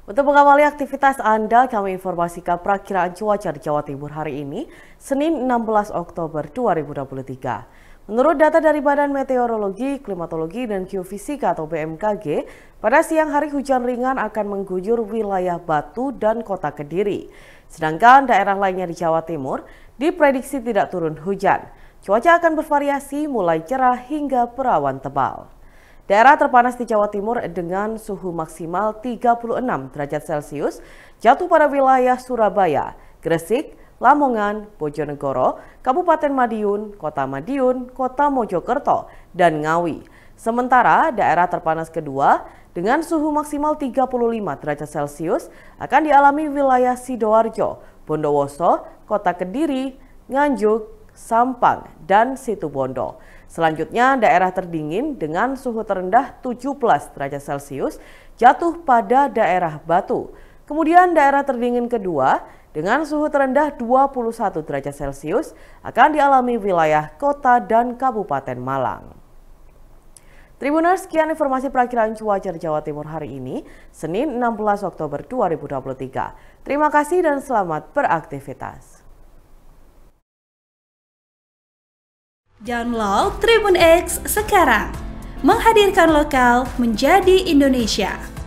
Untuk mengawali aktivitas Anda, kami informasikan perakiraan cuaca di Jawa Timur hari ini, Senin 16 Oktober 2023. Menurut data dari Badan Meteorologi, Klimatologi, dan Geofisika atau BMKG, pada siang hari hujan ringan akan mengguyur wilayah Batu dan Kota Kediri. Sedangkan daerah lainnya di Jawa Timur diprediksi tidak turun hujan. Cuaca akan bervariasi mulai cerah hingga berawan tebal. Daerah terpanas di Jawa Timur dengan suhu maksimal 36 derajat Celcius jatuh pada wilayah Surabaya, Gresik, Lamongan, Bojonegoro, Kabupaten Madiun, Kota Mojokerto, dan Ngawi. Sementara daerah terpanas kedua dengan suhu maksimal 35 derajat Celcius akan dialami wilayah Sidoarjo, Bondowoso, Kota Kediri, Nganjuk, Sampang, dan Situbondo. Selanjutnya, daerah terdingin dengan suhu terendah 17 derajat Celcius jatuh pada daerah Batu. Kemudian daerah terdingin kedua dengan suhu terendah 21 derajat Celcius akan dialami wilayah Kota dan Kabupaten Malang. Tribuners, sekian informasi perakiraan cuaca di Jawa Timur hari ini, Senin 16 Oktober 2023. Terima kasih dan selamat beraktivitas. Download Tribun X sekarang, menghadirkan lokal menjadi Indonesia.